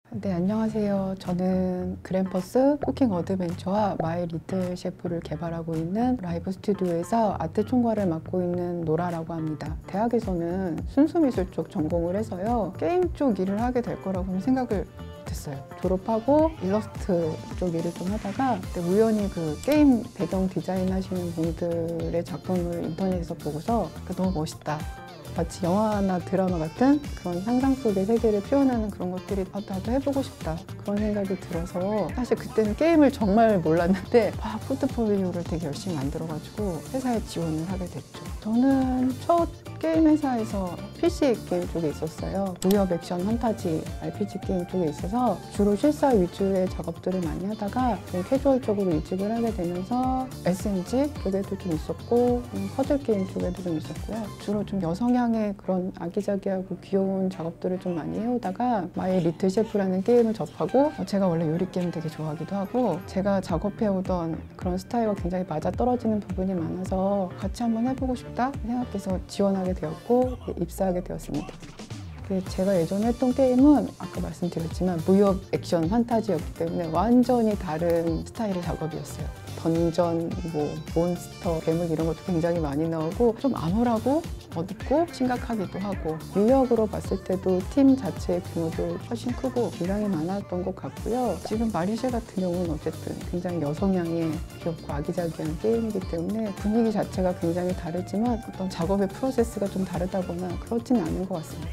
네, 안녕하세요. 저는 그랜퍼스 쿠킹 어드벤처와 마이 리틀 셰프를 개발하고 있는 라이브 스튜디오에서 아트 총괄을 맡고 있는 노라라고 합니다. 대학에서는 순수미술 쪽 전공을 해서요, 게임 쪽 일을 하게 될 거라고는 생각을 못했어요. 졸업하고 일러스트 쪽 일을 좀 하다가 우연히 그 게임 배경 디자인 하시는 분들의 작품을 인터넷에서 보고서 너무 멋있다. 마치 영화나 드라마 같은 그런 상상 속의 세계를 표현하는 그런 것들이 나도 해보고 싶다, 그런 생각이 들어서, 사실 그때는 게임을 정말 몰랐는데 포트폴리오를 되게 열심히 만들어가지고 회사에 지원을 하게 됐죠. 저는 첫 게임 회사에서 PC 게임 쪽에 있었어요. 무협 액션 판타지 RPG 게임 쪽에 있어서 주로 실사 위주의 작업들을 많이 하다가 좀 캐주얼적으로 이직을 하게 되면서 SNG 쪽에도 좀 있었고 퍼즐 게임 쪽에도 좀 있었고요. 주로 좀 여성향의 그런 아기자기하고 귀여운 작업들을 좀 많이 해오다가 마이 리틀 셰프라는 게임을 접하고, 제가 원래 요리 게임 되게 좋아하기도 하고 제가 작업해오던 그런 스타일과 굉장히 맞아떨어지는 부분이 많아서 같이 한번 해보고 싶다 생각해서 지원하게 되었고 입사하게 되었습니다. 제가 예전에 했던 게임은 아까 말씀드렸지만 무협 액션 판타지였기 때문에 완전히 다른 스타일의 작업이었어요. 던전, 몬스터, 괴물 이런 것도 굉장히 많이 나오고 좀 암울하고 어둡고 심각하기도 하고, 인력으로 봤을 때도 팀 자체의 규모도 훨씬 크고 분량이 많았던 것 같고요. 지금 마리쉐 같은 경우는 어쨌든 굉장히 여성향의 귀엽고 아기자기한 게임이기 때문에 분위기 자체가 굉장히 다르지만 어떤 작업의 프로세스가 좀 다르다거나 그렇지는 않은 것 같습니다.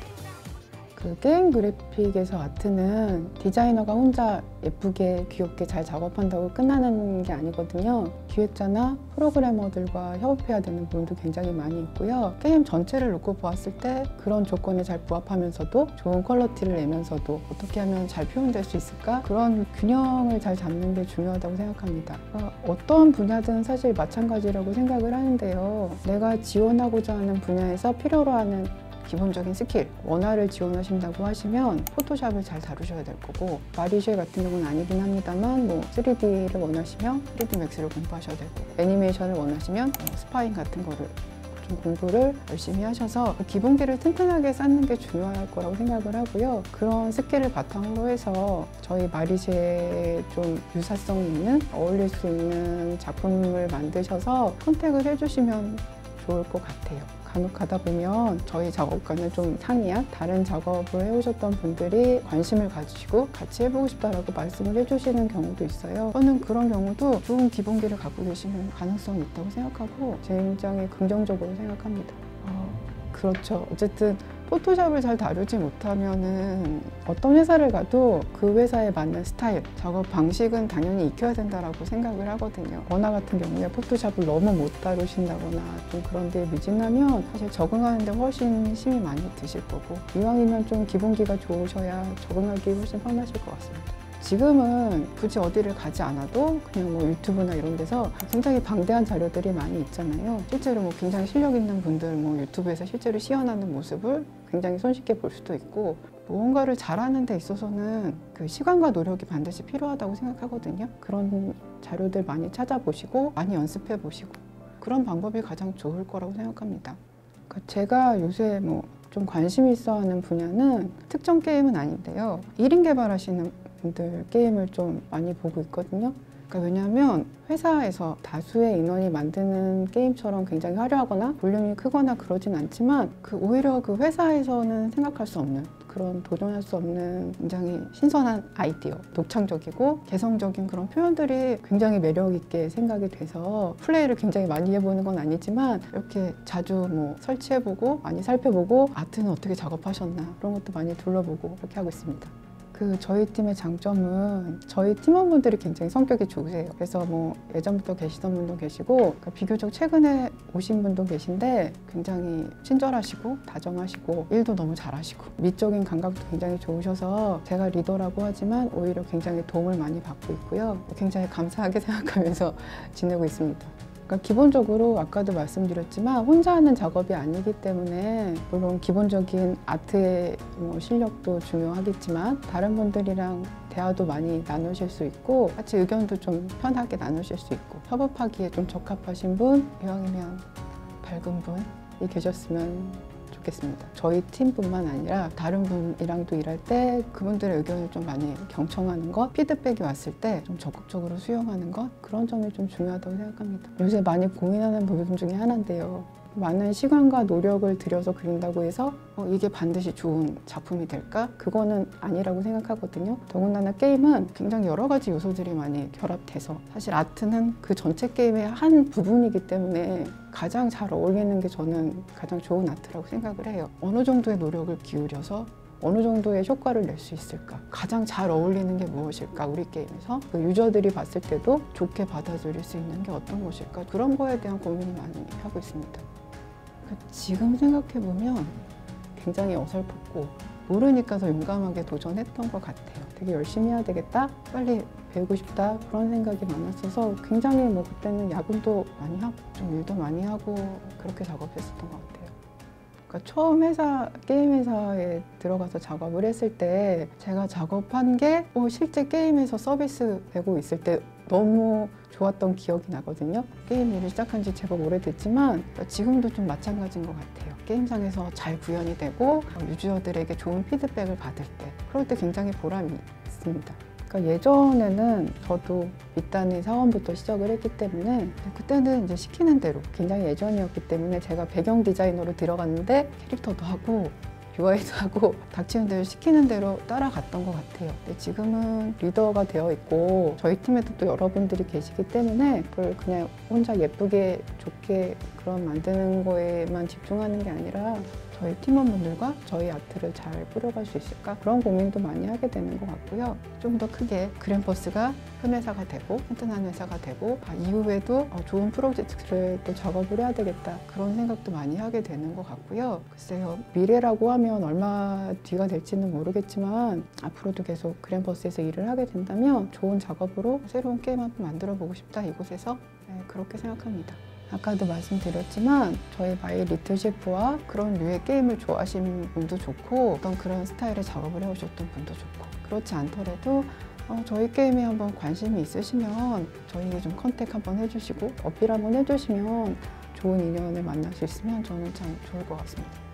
게임 그래픽에서 아트는 디자이너가 혼자 예쁘게 귀엽게 잘 작업한다고 끝나는 게 아니거든요. 기획자나 프로그래머들과 협업해야 되는 부분도 굉장히 많이 있고요. 게임 전체를 놓고 보았을 때 그런 조건에 잘 부합하면서도 좋은 퀄리티를 내면서도 어떻게 하면 잘 표현될 수 있을까? 그런 균형을 잘 잡는 게 중요하다고 생각합니다. 어떤 분야든 사실 마찬가지라고 생각을 하는데요. 내가 지원하고자 하는 분야에서 필요로 하는 기본적인 스킬, 원화를 지원하신다고 하시면 포토샵을 잘 다루셔야 될 거고, 마리쉐 같은 경우는 아니긴 합니다만 3D를 원하시면 3D 맥스를 공부하셔야 될 거고, 애니메이션을 원하시면 스파잉 같은 거를 좀 공부를 열심히 하셔서 기본기를 튼튼하게 쌓는 게 중요할 거라고 생각을 하고요. 그런 스킬을 바탕으로 해서 저희 마리쉐에 좀 유사성 있는, 어울릴 수 있는 작품을 만드셔서 컨택을 해주시면 좋을 것 같아요. 간혹 가다 보면 저희 작업과는 좀 상이한 다른 작업을 해오셨던 분들이 관심을 가지시고 같이 해보고 싶다라고 말씀을 해주시는 경우도 있어요. 저는 그런 경우도 좋은 기본기를 갖고 계시는 가능성이 있다고 생각하고 굉장히 긍정적으로 생각합니다. 그렇죠. 어쨌든 포토샵을 잘 다루지 못하면은 어떤 회사를 가도 그 회사에 맞는 스타일, 작업 방식은 당연히 익혀야 된다라고 생각을 하거든요. 원화 같은 경우에 포토샵을 너무 못 다루신다거나 좀 그런 데 미진하면 사실 적응하는 데 훨씬 힘이 많이 드실 거고, 이왕이면 좀 기본기가 좋으셔야 적응하기 훨씬 편하실 것 같습니다. 지금은 굳이 어디를 가지 않아도 그냥 유튜브나 이런 데서 굉장히 방대한 자료들이 많이 있잖아요. 실제로 굉장히 실력 있는 분들 유튜브에서 실제로 시연하는 모습을 굉장히 손쉽게 볼 수도 있고, 무언가를 잘하는 데 있어서는 그 시간과 노력이 반드시 필요하다고 생각하거든요. 그런 자료들 많이 찾아보시고 많이 연습해 보시고 그런 방법이 가장 좋을 거라고 생각합니다. 제가 요새 좀 관심 있어 하는 분야는 특정 게임은 아닌데요. 1인 개발하시는 분들 게임을 좀 많이 보고 있거든요. 왜냐하면 회사에서 다수의 인원이 만드는 게임처럼 굉장히 화려하거나 볼륨이 크거나 그러진 않지만 오히려 그 회사에서는 생각할 수 없는, 그런 도전할 수 없는 굉장히 신선한 아이디어, 독창적이고 개성적인 그런 표현들이 굉장히 매력 있게 생각이 돼서 플레이를 굉장히 많이 해보는 건 아니지만 이렇게 자주 설치해보고 많이 살펴보고 아트는 어떻게 작업하셨나 그런 것도 많이 둘러보고 그렇게 하고 있습니다. 저희 팀의 장점은 저희 팀원분들이 굉장히 성격이 좋으세요. 그래서 예전부터 계시던 분도 계시고 비교적 최근에 오신 분도 계신데 굉장히 친절하시고 다정하시고 일도 너무 잘하시고 미적인 감각도 굉장히 좋으셔서 제가 리더라고 하지만 오히려 굉장히 도움을 많이 받고 있고요. 굉장히 감사하게 생각하면서 지내고 있습니다. 기본적으로 아까도 말씀드렸지만 혼자 하는 작업이 아니기 때문에 물론 기본적인 아트의 실력도 중요하겠지만 다른 분들이랑 대화도 많이 나누실 수 있고 같이 의견도 좀 편하게 나누실 수 있고 협업하기에 좀 적합하신 분, 이왕이면 밝은 분이 계셨으면 좋겠습니다. 저희 팀뿐만 아니라 다른 분이랑도 일할 때 그분들의 의견을 좀 많이 경청하는 것, 피드백이 왔을 때 좀 적극적으로 수용하는 것, 그런 점이 좀 중요하다고 생각합니다. 요새 많이 고민하는 부분 중에 하나인데요. 많은 시간과 노력을 들여서 그린다고 해서 이게 반드시 좋은 작품이 될까? 그거는 아니라고 생각하거든요. 더군다나 게임은 굉장히 여러 가지 요소들이 많이 결합돼서 사실 아트는 그 전체 게임의 한 부분이기 때문에 가장 잘 어울리는 게 저는 가장 좋은 아트라고 생각을 해요. 어느 정도의 노력을 기울여서 어느 정도의 효과를 낼 수 있을까? 가장 잘 어울리는 게 무엇일까? 우리 게임에서 그 유저들이 봤을 때도 좋게 받아들일 수 있는 게 어떤 것일까? 그런 거에 대한 고민을 많이 하고 있습니다. 지금 생각해보면 굉장히 어설펐고 모르니까 더 용감하게 도전했던 것 같아요. 되게 열심히 해야 되겠다, 빨리 배우고 싶다, 그런 생각이 많았어서 굉장히 뭐 그때는 야근도 많이 하고 좀 일도 많이 하고 그렇게 작업했었던 것 같아요. 그러니까 처음 게임 회사에 들어가서 작업을 했을 때 제가 작업한 게 실제 게임에서 서비스 되고 있을 때 너무 좋았던 기억이 나거든요. 게임 일을 시작한 지 제법 오래됐지만 지금도 좀 마찬가지인 것 같아요. 게임상에서 잘 구현이 되고 유저들에게 좋은 피드백을 받을 때, 그럴 때 굉장히 보람이 있습니다. 그러니까 예전에는 저도 밑단위 사원부터 시작을 했기 때문에 그때는 이제 시키는 대로, 굉장히 예전이었기 때문에 제가 배경 디자이너로 들어갔는데 캐릭터도 하고 UI도 하고 닥치는 대로 시키는 대로 따라갔던 것 같아요. 근데 지금은 리더가 되어 있고 저희 팀에도 또 여러분들이 계시기 때문에 그걸 그냥 혼자 예쁘게 좋게 그런 만드는 거에만 집중하는 게 아니라 저희 팀원분들과 저희 아트를 잘 뿌려갈 수 있을까? 그런 고민도 많이 하게 되는 것 같고요. 좀 더 크게 그램퍼스가 큰 회사가 되고 튼튼한 회사가 되고 이후에도 좋은 프로젝트를 또 작업을 해야 되겠다, 그런 생각도 많이 하게 되는 것 같고요. 글쎄요, 미래라고 하면 얼마 뒤가 될지는 모르겠지만 앞으로도 계속 그램퍼스에서 일을 하게 된다면 좋은 작업으로 새로운 게임 한번 만들어 보고 싶다, 이곳에서. 그렇게 생각합니다. 아까도 말씀드렸지만 저희 마이 리틀 셰프와 그런 류의 게임을 좋아하시는 분도 좋고 어떤 그런 스타일의 작업을 해오셨던 분도 좋고, 그렇지 않더라도 저희 게임에 한번 관심이 있으시면 저희에게 좀 컨택 한번 해주시고 어필 한번 해주시면 좋은 인연을 만날 수 있으면 저는 참 좋을 것 같습니다.